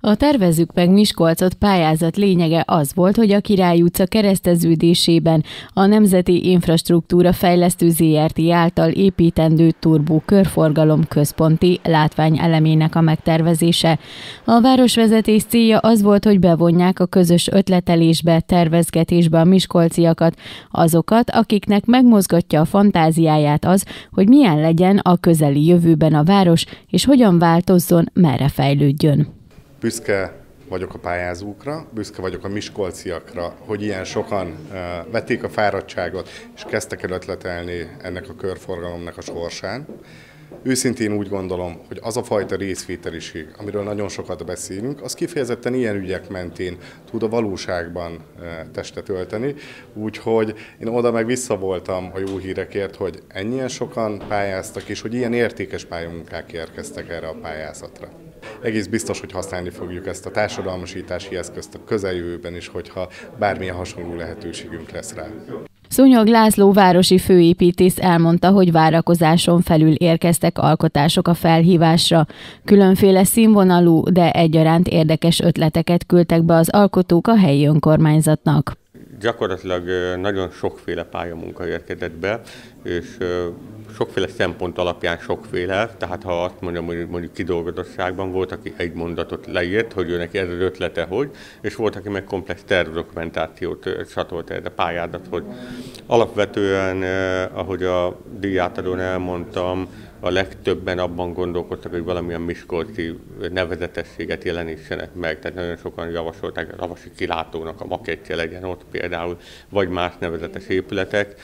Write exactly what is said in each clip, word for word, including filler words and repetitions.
A Tervezzük meg Miskolcot pályázat lényege az volt, hogy a Király utca kereszteződésében a Nemzeti Infrastruktúra Fejlesztő zé er té által építendő turbó körforgalom központi látványelemének a megtervezése. A városvezetés célja az volt, hogy bevonják a közös ötletelésbe, tervezgetésbe a miskolciakat, azokat, akiknek megmozgatja a fantáziáját az, hogy milyen legyen a közeli jövőben a város, és hogyan változzon, merre fejlődjön. Büszke vagyok a pályázókra, büszke vagyok a miskolciakra, hogy ilyen sokan uh, vették a fáradtságot, és kezdtek el ötletelni ennek a körforgalomnak a sorsán. Őszintén úgy gondolom, hogy az a fajta részvételiség, amiről nagyon sokat beszélünk, az kifejezetten ilyen ügyek mentén tud a valóságban uh, testet ölteni. Úgyhogy én oda meg vissza voltam a jó hírekért, hogy ennyien sokan pályáztak, és hogy ilyen értékes pályamunkák érkeztek erre a pályázatra. Egész biztos, hogy használni fogjuk ezt a társadalmasítási eszközt a közeljövőben is, hogyha bármilyen hasonló lehetőségünk lesz rá. Szúnyog László városi főépítész elmondta, hogy várakozáson felül érkeztek alkotások a felhívásra. Különféle színvonalú, de egyaránt érdekes ötleteket küldtek be az alkotók a helyi önkormányzatnak. Gyakorlatilag nagyon sokféle pályamunka érkezett be, és sokféle szempont alapján sokféle, tehát ha azt mondjam, hogy mondjuk kidolgozottságban volt, aki egy mondatot leírt, hogy őnek ez az ötlete, hogy, és volt, aki meg komplex tervdokumentációt csatolt erre a pályázathoz. Alapvetően, ahogy a díjátadón elmondtam, a legtöbben abban gondolkodtak, hogy valamilyen miskolci nevezetességet jelenítsenek meg, tehát nagyon sokan javasolták, hogy a Ravasi kilátónak a makettje legyen ott például, vagy más nevezetes épületek.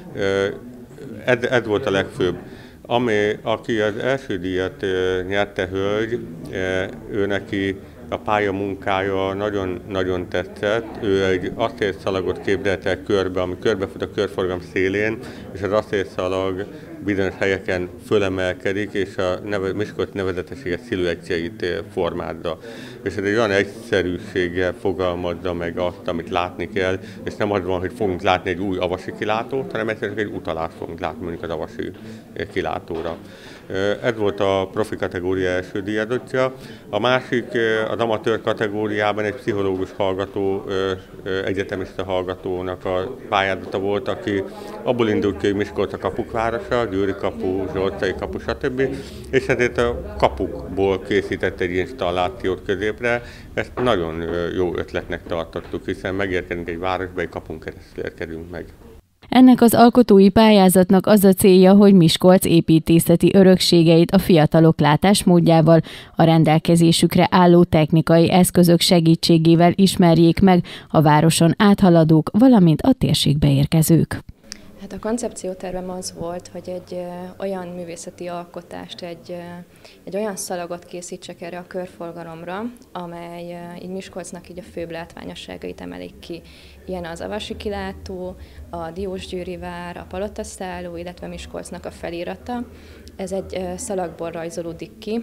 Ez, ez volt a legfőbb. Ami, aki az első díjat nyerte hölgy, ő neki a pályamunkája nagyon-nagyon tetszett. Ő egy acélszalagot képzelt el körbe, ami körbefut a körforgalom szélén, és az acélszalag bizonyos helyeken fölemelkedik, és a neve, Miskolc nevezetességet sziluettjeit formázza. És ez egy olyan egyszerűséggel fogalmazza meg azt, amit látni kell, és nem az van, hogy fogunk látni egy új avasi kilátót, hanem egyszerűen egy utalást fogunk látni mondjuk az avasi kilátóra. Ez volt a profi kategória első díjazottja. A másik, az amatőr kategóriában egy pszichológus hallgató, egyetemista hallgatónak a pályázata volt, aki abból indult ki, hogy Miskolc a kapuk városa, Győri kapu, Zsolcai kapu, stb. És ezért a kapukból készített egy installációt középre. Ezt nagyon jó ötletnek tartottuk, hiszen megérkezünk egy városba, egy kapun keresztül érkezünk meg. Ennek az alkotói pályázatnak az a célja, hogy Miskolc építészeti örökségeit a fiatalok látásmódjával, a rendelkezésükre álló technikai eszközök segítségével ismerjék meg a városon áthaladók, valamint a térségbe érkezők. Hát a koncepciótervem az volt, hogy egy ö, olyan művészeti alkotást, egy, ö, egy olyan szalagot készítsek erre a körforgalomra, amely ö, így Miskolcnak így a főbb látványosságait emelik ki. Ilyen az Avasi kilátó, a Diósgyőri vár, a Palotaszálló, illetve Miskolcnak a felirata. Ez egy ö, szalagból rajzolódik ki,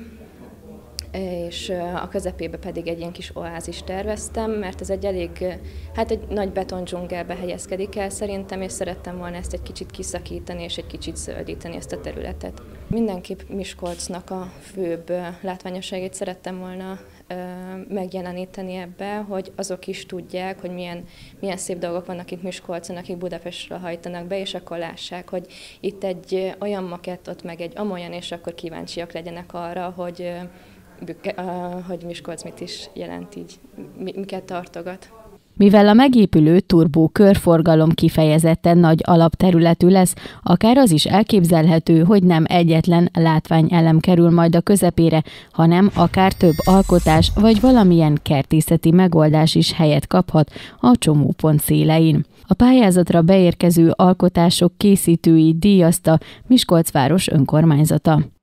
és a közepébe pedig egy ilyen kis oázist terveztem, mert ez egy elég, hát egy nagy betondzsungelbe helyezkedik el szerintem, és szerettem volna ezt egy kicsit kiszakítani, és egy kicsit zöldíteni ezt a területet. Mindenképp Miskolcnak a főbb látványosságait szerettem volna megjeleníteni ebbe, hogy azok is tudják, hogy milyen, milyen szép dolgok vannak itt Miskolcon, akik Budapestről hajtanak be, és akkor lássák, hogy itt egy olyan makettot, meg egy amolyan, és akkor kíváncsiak legyenek arra, hogy hogy Miskolc mit is jelent így, miket tartogat. Mivel a megépülő turbó körforgalom kifejezetten nagy alapterületű lesz, akár az is elképzelhető, hogy nem egyetlen látványelem kerül majd a közepére, hanem akár több alkotás vagy valamilyen kertészeti megoldás is helyet kaphat a csomópont szélein. A pályázatra beérkező alkotások készítői díjazta Miskolc város önkormányzata.